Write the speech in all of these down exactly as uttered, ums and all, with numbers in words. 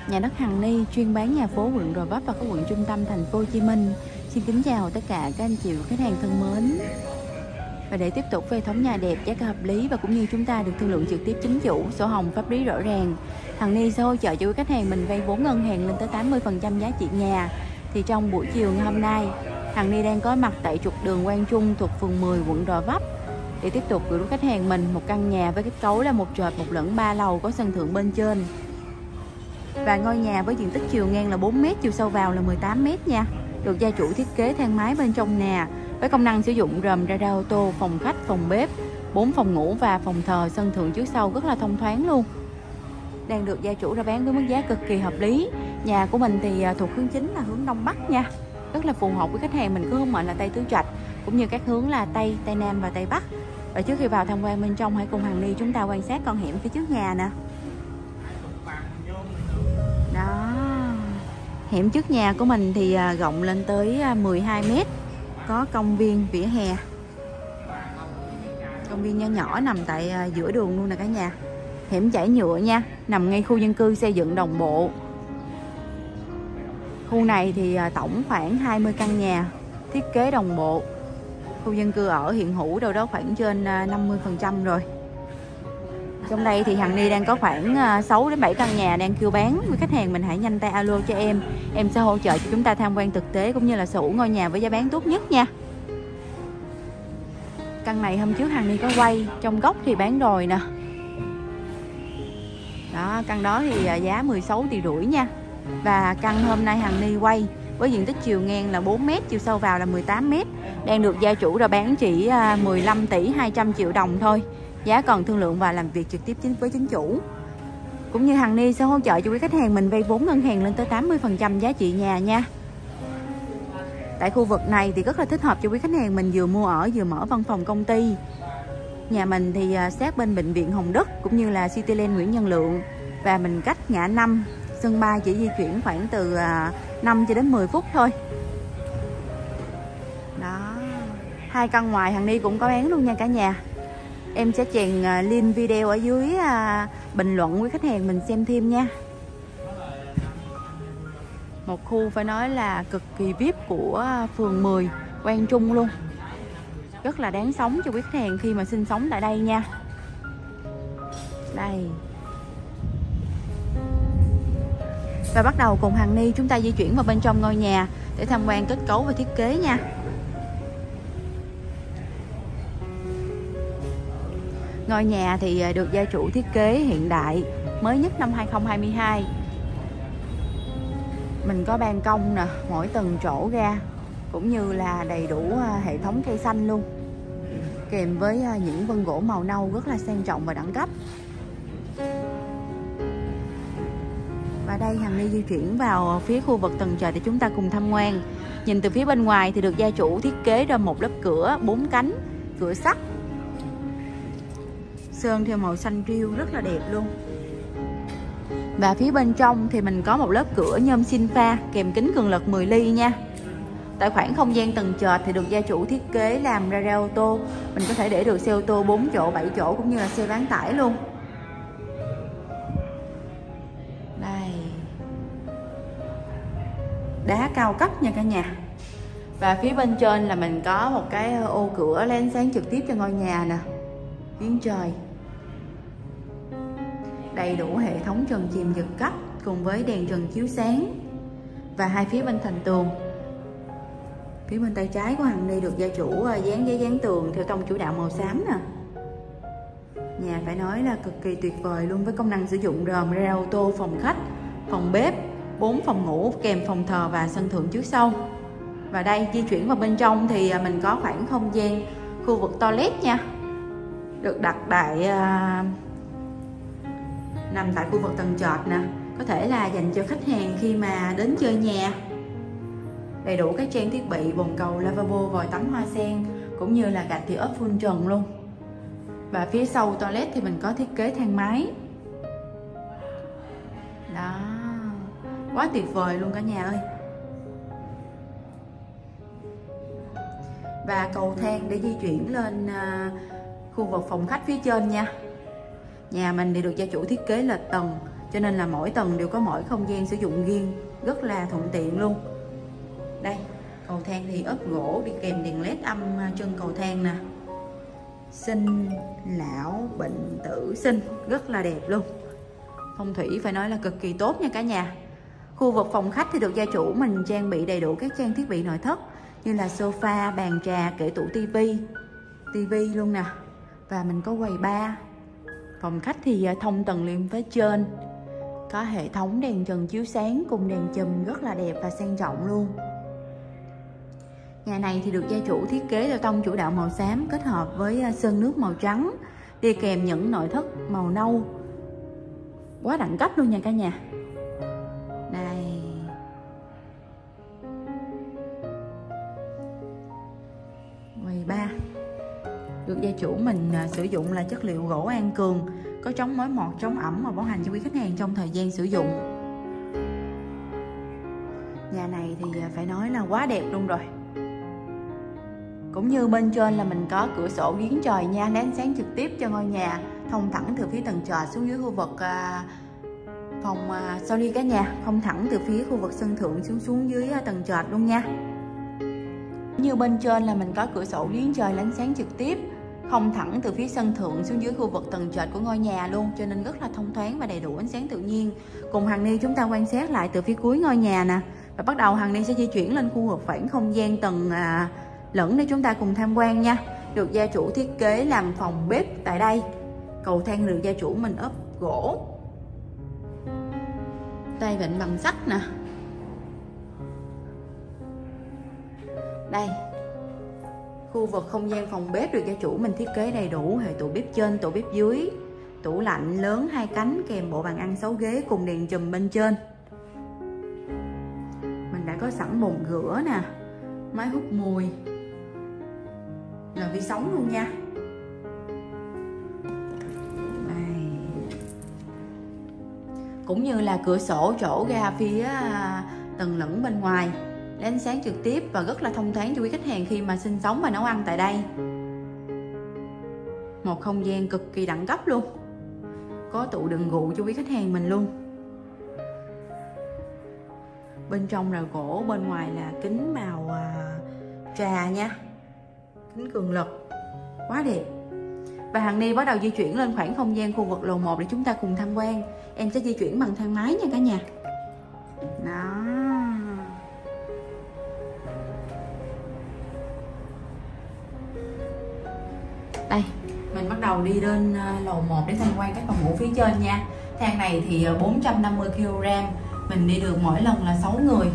Nhà đất Hằng Ni chuyên bán nhà phố quận Gò Vấp và các quận trung tâm thành phố Hồ Chí Minh. Xin kính chào tất cả các anh chị và khách hàng thân mến. Và để tiếp tục về thống nhà đẹp, giá cả hợp lý và cũng như chúng ta được thương lượng trực tiếp chính chủ, sổ hồng pháp lý rõ ràng, Hằng Ni sẽ hỗ trợ cho quý khách hàng mình vay vốn ngân hàng lên tới tám mươi phần trăm giá trị nhà. Thì trong buổi chiều ngày hôm nay, Hằng Ni đang có mặt tại trục đường Quang Trung thuộc phường mười quận Gò Vấp để tiếp tục gửi đến khách hàng mình một căn nhà với kết cấu là một trệt một lẫn ba lầu, có sân thượng bên trên. Và ngôi nhà với diện tích chiều ngang là bốn mét, chiều sâu vào là mười tám mét nha. Được gia chủ thiết kế thang máy bên trong nhà với công năng sử dụng gồm radar ô tô, phòng khách, phòng bếp, bốn phòng ngủ và phòng thờ, sân thượng trước sau rất là thông thoáng luôn. Đang được gia chủ ra bán với mức giá cực kỳ hợp lý. Nhà của mình thì thuộc hướng chính là hướng Đông Bắc nha. Rất là phù hợp với khách hàng mình có hướng mệnh là Tây Tứ Trạch, cũng như các hướng là Tây, Tây Nam và Tây Bắc. Và trước khi vào tham quan bên trong, hãy cùng Hằng Ni chúng ta quan sát con hẻm phía trước nhà nè. Đó, hẻm trước nhà của mình thì rộng lên tới mười hai mét, có công viên vỉa hè, công viên nhỏ nhỏ nằm tại giữa đường luôn nè cả nhà. Hẻm trải nhựa nha, nằm ngay khu dân cư xây dựng đồng bộ. Khu này thì tổng khoảng hai mươi căn nhà, thiết kế đồng bộ. Khu dân cư ở hiện hữu đâu đó khoảng trên năm mươi phần trăm rồi. Trong đây thì Hằng Ni đang có khoảng sáu đến bảy căn nhà đang kêu bán. Với khách hàng mình hãy nhanh tay alo cho em. Em sẽ hỗ trợ cho chúng ta tham quan thực tế cũng như là sở hữu ngôi nhà với giá bán tốt nhất nha. Căn này hôm trước Hằng Ni có quay, trong góc thì bán rồi nè. Đó, căn đó thì giá mười sáu tỷ rưỡi nha. Và căn hôm nay Hằng Ni quay với diện tích chiều ngang là bốn mét, chiều sâu vào là mười tám mét, đang được gia chủ ra bán chỉ mười lăm tỷ hai trăm triệu đồng thôi. Giá còn thương lượng và làm việc trực tiếp với chính chủ. Cũng như Hằng Ni sẽ hỗ trợ cho quý khách hàng mình vay vốn ngân hàng lên tới tám mươi phần trăm giá trị nhà nha. Tại khu vực này thì rất là thích hợp cho quý khách hàng mình vừa mua ở vừa mở văn phòng công ty. Nhà mình thì sát bên bệnh viện Hồng Đức cũng như là Cityland Nguyễn Văn Lượng, và mình cách ngã năm sân bay chỉ di chuyển khoảng từ năm cho đến mười phút thôi. Đó, hai căn ngoài Hằng Ni cũng có bán luôn nha cả nhà. Em sẽ chèn link video ở dưới bình luận với khách hàng mình xem thêm nha. Một khu phải nói là cực kỳ vi ai pi của phường mười Quang Trung luôn. Rất là đáng sống cho quý khách hàng khi mà sinh sống tại đây nha. Đây. Và bắt đầu cùng Hằng Ni chúng ta di chuyển vào bên trong ngôi nhà để tham quan kết cấu và thiết kế nha. Ngôi nhà thì được gia chủ thiết kế hiện đại, mới nhất năm hai không hai hai. Mình có ban công nè, mỗi tầng trổ ra, cũng như là đầy đủ hệ thống cây xanh luôn, kèm với những vân gỗ màu nâu rất là sang trọng và đẳng cấp. Và đây Hằng Ni di chuyển vào phía khu vực tầng trời để chúng ta cùng tham quan. Nhìn từ phía bên ngoài thì được gia chủ thiết kế ra một lớp cửa bốn cánh, cửa sắt, sơn theo màu xanh riêu rất là đẹp luôn. Và phía bên trong thì mình có một lớp cửa nhôm xin pha kèm kính cường lực mười ly nha. Tại khoảng không gian tầng trệt thì được gia chủ thiết kế làm radar ô tô, mình có thể để được xe ô tô bốn chỗ, bảy chỗ cũng như là xe bán tải luôn. Đây, đá cao cấp nha cả nhà. Và phía bên trên là mình có một cái ô cửa lấy ánh sáng trực tiếp cho ngôi nhà nè, giếng trời, đầy đủ hệ thống trần chìm giật cấp cùng với đèn trần chiếu sáng. Và hai phía bên thành tường, phía bên tay trái của Hằng Ni được gia chủ dán giấy dán tường theo tông chủ đạo màu xám nè. Nhà phải nói là cực kỳ tuyệt vời luôn, với công năng sử dụng gồm radar ô tô, phòng khách, phòng bếp, bốn phòng ngủ kèm phòng thờ và sân thượng trước sau. Và đây di chuyển vào bên trong thì mình có khoảng không gian khu vực toilet nha, được đặt tại uh, nằm tại khu vực tầng trệt nè, có thể là dành cho khách hàng khi mà đến chơi nhà. Đầy đủ các trang thiết bị bồn cầu, lavabo, vòi tắm hoa sen cũng như là gạch thì ốp full trần luôn. Và phía sau toilet thì mình có thiết kế thang máy. Đó, quá tuyệt vời luôn cả nhà ơi. Và cầu thang để di chuyển lên khu vực phòng khách phía trên nha. Nhà mình thì được gia chủ thiết kế là tầng cho nên là mỗi tầng đều có mỗi không gian sử dụng riêng, rất là thuận tiện luôn. Đây, cầu thang thì ốp gỗ đi kèm đèn led âm chân cầu thang nè. Sinh lão bệnh tử sinh, rất là đẹp luôn. Phong thủy phải nói là cực kỳ tốt nha cả nhà. Khu vực phòng khách thì được gia chủ mình trang bị đầy đủ các trang thiết bị nội thất như là sofa, bàn trà, kệ tủ tivi, tivi luôn nè. Và mình có quầy bar. Phòng khách thì thông tầng lên phía trên, có hệ thống đèn trần chiếu sáng cùng đèn chùm rất là đẹp và sang trọng luôn. Nhà này thì được gia chủ thiết kế theo tông chủ đạo màu xám kết hợp với sơn nước màu trắng, đi kèm những nội thất màu nâu. Quá đẳng cấp luôn nha cả nhà. Đây. Quầy bar được gia chủ mình sử dụng là chất liệu gỗ An Cường, có chống mối mọt, chống ẩm và bảo hành cho quý khách hàng trong thời gian sử dụng. Nhà này thì phải nói là quá đẹp luôn rồi. Cũng như bên trên là mình có cửa sổ giếng trời nha, lấy ánh sáng trực tiếp cho ngôi nhà, thông thẳng từ phía tầng trệt xuống dưới khu vực à, phòng à, sorry cả nhà, thông thẳng từ phía khu vực sân thượng xuống xuống dưới à, tầng trệt luôn nha. Như bên trên là mình có cửa sổ giếng trời lấy ánh sáng trực tiếp, không thẳng từ phía sân thượng xuống dưới khu vực tầng trệt của ngôi nhà luôn, cho nên rất là thông thoáng và đầy đủ ánh sáng tự nhiên. Cùng Hằng Ni chúng ta quan sát lại từ phía cuối ngôi nhà nè, và bắt đầu Hằng Ni sẽ di chuyển lên khu vực khoảng không gian tầng à, lẫn để chúng ta cùng tham quan nha. Được gia chủ thiết kế làm phòng bếp tại đây. Cầu thang được gia chủ mình ốp gỗ, tay vịn bằng sắt nè. Đây, khu vực không gian phòng bếp được gia chủ mình thiết kế đầy đủ hệ tủ bếp trên, tủ bếp dưới, tủ lạnh lớn hai cánh kèm bộ bàn ăn sáu ghế cùng đèn chùm bên trên. Mình đã có sẵn bồn rửa nè, máy hút mùi, là vi sóng luôn nha. Đây. Cũng như là cửa sổ trổ ra phía tầng lửng bên ngoài, lấy ánh sáng trực tiếp và rất là thông thoáng cho quý khách hàng khi mà sinh sống và nấu ăn tại đây. Một không gian cực kỳ đẳng cấp luôn, có tủ đựng rượu cho quý khách hàng mình luôn. Bên trong là gỗ, bên ngoài là kính màu à, trà nha, kính cường lực, quá đẹp. Và Hằng Ni bắt đầu di chuyển lên khoảng không gian khu vực lầu một để chúng ta cùng tham quan. Em sẽ di chuyển bằng thang máy nha cả nhà. Đó. Đây, mình bắt đầu đi lên lầu một để tham quan các phòng ngủ phía trên nha. Thang này thì bốn trăm năm mươi ki lô gam, mình đi được mỗi lần là sáu người.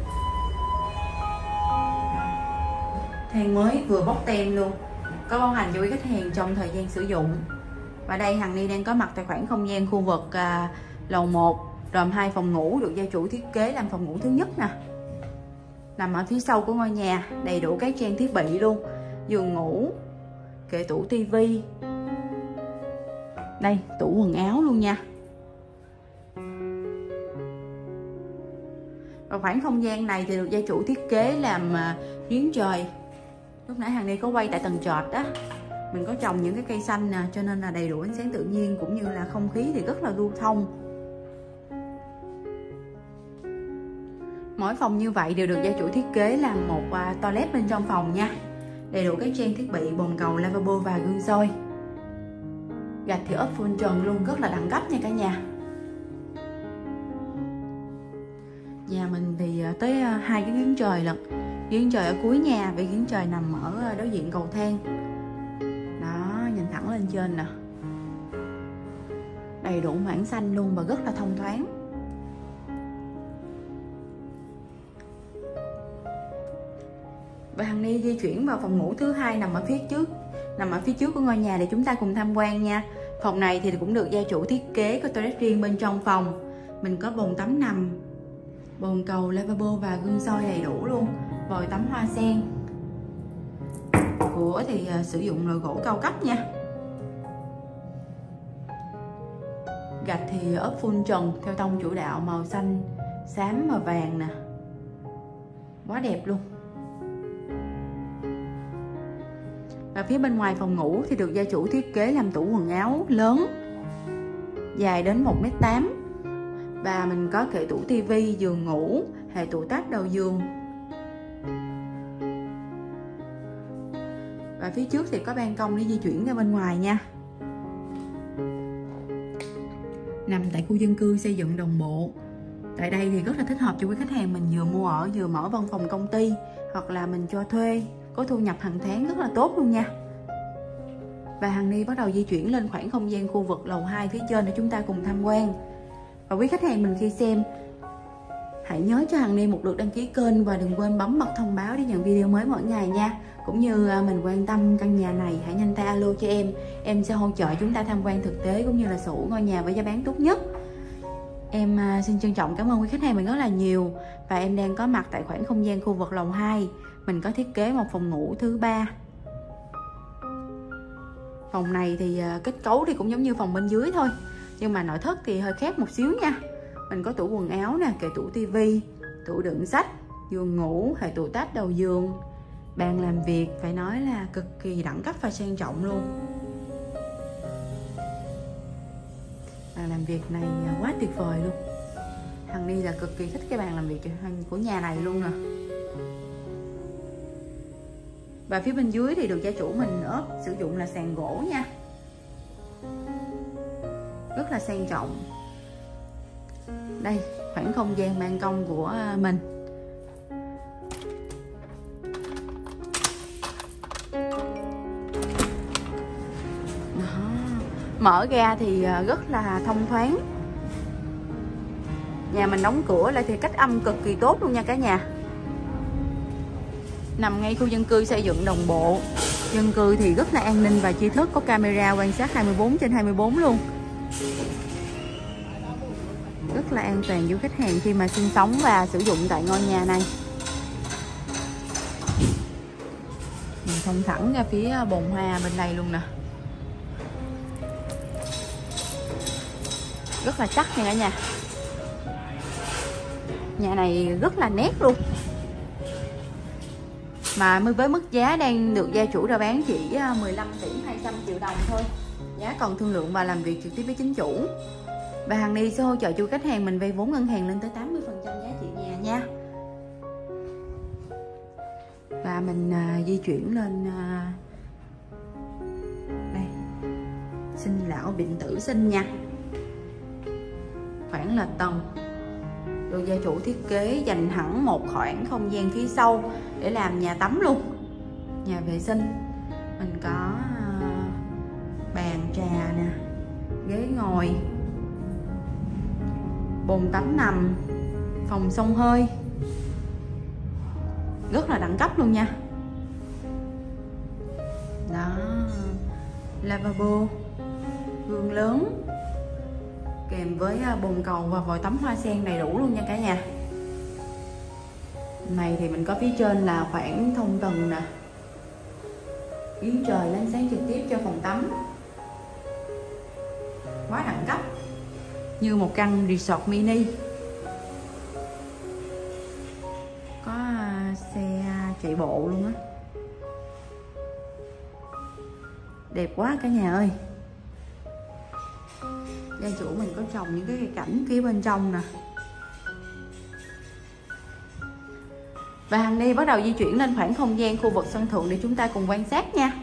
Thang mới vừa bóc tem luôn, có bảo hành cho quý khách hàng trong thời gian sử dụng. Và đây Hằng Ni đang có mặt tại khoảng không gian khu vực à, lầu một, gồm hai phòng ngủ được gia chủ thiết kế làm phòng ngủ thứ nhất nè. Nằm ở phía sau của ngôi nhà, đầy đủ các trang thiết bị luôn, giường ngủ, kệ tủ tivi, đây tủ quần áo luôn nha. Và khoảng không gian này thì được gia chủ thiết kế làm uh, giếng trời. Lúc nãy Hằng Ni có quay tại tầng trệt đó, mình có trồng những cái cây xanh nè, cho nên là đầy đủ ánh sáng tự nhiên cũng như là không khí thì rất là lưu thông. Mỗi phòng như vậy đều được gia chủ thiết kế làm một uh, toilet bên trong phòng nha. Đầy đủ các trang thiết bị bồn cầu, lavabo và gương soi. Gạch thì ốp full trần luôn, rất là đẳng cấp nha cả nhà. Nhà mình thì tới hai cái giếng trời lận. Giếng trời ở cuối nhà, vì giếng trời nằm ở đối diện cầu thang. Đó, nhìn thẳng lên trên nè. Đầy đủ mảng xanh luôn và rất là thông thoáng. Và Hằng Ni di chuyển vào phòng ngủ thứ hai nằm ở phía trước, nằm ở phía trước của ngôi nhà để chúng ta cùng tham quan nha. Phòng này thì cũng được gia chủ thiết kế có toilet riêng bên trong phòng. Mình có bồn tắm nằm, bồn cầu, lavabo và gương soi đầy đủ luôn, vòi tắm hoa sen. Cửa thì uh, sử dụng loại gỗ cao cấp nha. Gạch thì ốp full trần theo tông chủ đạo màu xanh, xám và vàng nè, quá đẹp luôn. Và phía bên ngoài phòng ngủ thì được gia chủ thiết kế làm tủ quần áo lớn, dài đến một mét tám, Và mình có kệ tủ tivi, giường ngủ, hệ tủ táp đầu giường. Và phía trước thì có ban công để di chuyển ra bên ngoài nha. Nằm tại khu dân cư xây dựng đồng bộ. Tại đây thì rất là thích hợp cho quý khách hàng mình vừa mua ở vừa mở văn phòng công ty, hoặc là mình cho thuê, có thu nhập hàng tháng rất là tốt luôn nha. Và Hằng Ni bắt đầu di chuyển lên khoảng không gian khu vực lầu hai phía trên để chúng ta cùng tham quan. Và quý khách hàng mình khi xem, hãy nhớ cho Hằng Ni một lượt đăng ký kênh và đừng quên bấm bật thông báo để nhận video mới mỗi ngày nha. Cũng như mình quan tâm căn nhà này, hãy nhanh tay alo cho em. Em sẽ hỗ trợ chúng ta tham quan thực tế cũng như là sở hữu ngôi nhà với giá bán tốt nhất. Em xin trân trọng cảm ơn quý khách hàng mình rất là nhiều. Và em đang có mặt tại khoảng không gian khu vực lầu hai. Mình có thiết kế một phòng ngủ thứ ba. Phòng này thì kết cấu thì cũng giống như phòng bên dưới thôi, nhưng mà nội thất thì hơi khác một xíu nha. Mình có tủ quần áo nè, kệ tủ tivi, tủ đựng sách, giường ngủ, hệ tủ táp đầu giường. Bàn làm việc phải nói là cực kỳ đẳng cấp và sang trọng luôn. Bàn làm việc này quá tuyệt vời luôn. Hằng Ni là cực kỳ thích cái bàn làm việc của nhà này luôn nè. Và phía bên dưới thì được gia chủ mình ốp sử dụng là sàn gỗ nha. Rất là sang trọng. Đây, khoảng không gian ban công của mình. Đó. Mở ra thì rất là thông thoáng. Nhà mình đóng cửa lại thì cách âm cực kỳ tốt luôn nha cả nhà. Nằm ngay khu dân cư xây dựng đồng bộ. Dân cư thì rất là an ninh và tri thức, có camera quan sát hai mươi bốn trên hai mươi bốn luôn. Rất là an toàn cho khách hàng khi mà sinh sống và sử dụng tại ngôi nhà này. Mình thông thẳng ra phía bồn hoa bên đây luôn nè. Rất là chắc nha cả nhà. Nhà này rất là nét luôn. Mà với mức giá đang được gia chủ ra bán chỉ mười lăm tỷ hai trăm triệu đồng thôi. Giá còn thương lượng và làm việc trực tiếp với chính chủ. Và Hằng Ni sẽ hỗ trợ cho khách hàng mình vay vốn ngân hàng lên tới tám mươi phần trăm giá trị nhà nha. Và mình uh, di chuyển lên uh, đây, sinh lão bệnh tử sinh nha. Khoảng là tầng được gia chủ thiết kế dành hẳn một khoảng không gian phía sau để làm nhà tắm luôn, nhà vệ sinh. Mình có uh, bàn trà nè, ghế ngồi, bồn tắm nằm, phòng xông hơi, rất là đẳng cấp luôn nha. Đó, lavabo, gương lớn kèm với bồn cầu và vòi tắm hoa sen đầy đủ luôn nha cả nhà. Này thì mình có phía trên là khoảng thông tầng nè, yến trời lên sáng trực tiếp cho phòng tắm. Quá đẳng cấp, như một căn resort mini. Có xe chạy bộ luôn á. Đẹp quá cả nhà ơi. Gia chủ mình có trồng những cái cây cảnh phía bên trong nè. Và Hằng Ni bắt đầu di chuyển lên khoảng không gian khu vực sân thượng để chúng ta cùng quan sát nha.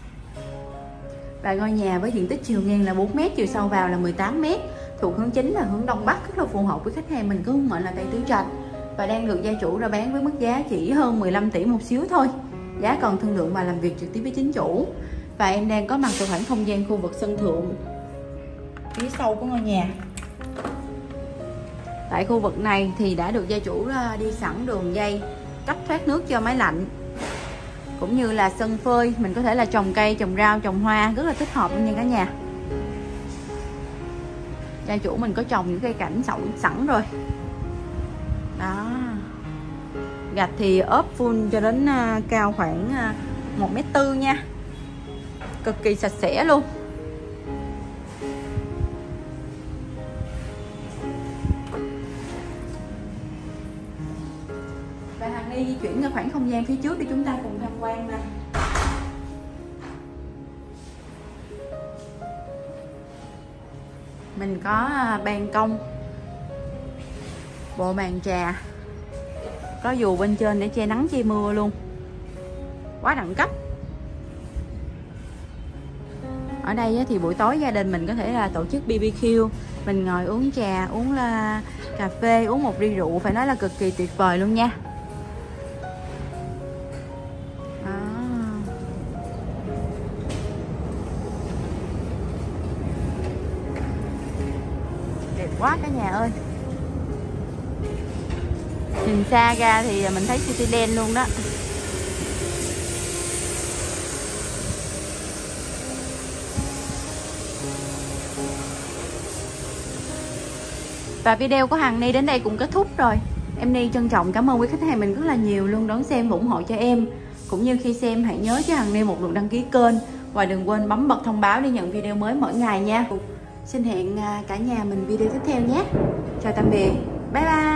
Và ngôi nhà với diện tích chiều ngang là bốn mét, chiều sâu vào là mười tám mét, thuộc hướng chính là hướng đông bắc, rất là phù hợp với khách hàng mình có hướng mệnh là Tây Tứ Trạch. Và đang được gia chủ ra bán với mức giá chỉ hơn mười lăm tỷ một xíu thôi. Giá còn thương lượng và làm việc trực tiếp với chính chủ. Và em đang có mặt tại khoảng không gian khu vực sân thượng phía sau của ngôi nhà. Tại khu vực này thì đã được gia chủ đi sẵn đường dây cấp thoát nước cho máy lạnh, cũng như là sân phơi. Mình có thể là trồng cây, trồng rau, trồng hoa, rất là thích hợp luôn nha cả nhà. Gia chủ mình có trồng những cây cảnh sẵn sẵn rồi. Đó. Gạch thì ốp full cho đến cao khoảng một mét tư nha. Cực kỳ sạch sẽ luôn. Và Hằng Ni di chuyển ra khoảng không gian phía trước để chúng ta cùng tham quan nè. Mình có ban công bộ màn trà, có dù bên trên để che nắng che mưa luôn, quá đẳng cấp. Ở đây thì buổi tối gia đình mình có thể là tổ chức bê bê kiu, mình ngồi uống trà, uống là cà phê, uống một ly rượu, phải nói là cực kỳ tuyệt vời luôn nha. Đó. Đẹp quá cả nhà ơi. Nhìn xa ra thì mình thấy Cityland luôn đó. Và video của Hằng Ni đến đây cũng kết thúc rồi. Em Ni trân trọng cảm ơn quý khách hàng mình rất là nhiều luôn đón xem và ủng hộ cho em. Cũng như khi xem hãy nhớ cho Hằng Ni một lượt đăng ký kênh và đừng quên bấm bật thông báo để nhận video mới mỗi ngày nha. Xin hẹn cả nhà mình video tiếp theo nhé. Chào tạm biệt. Bye bye.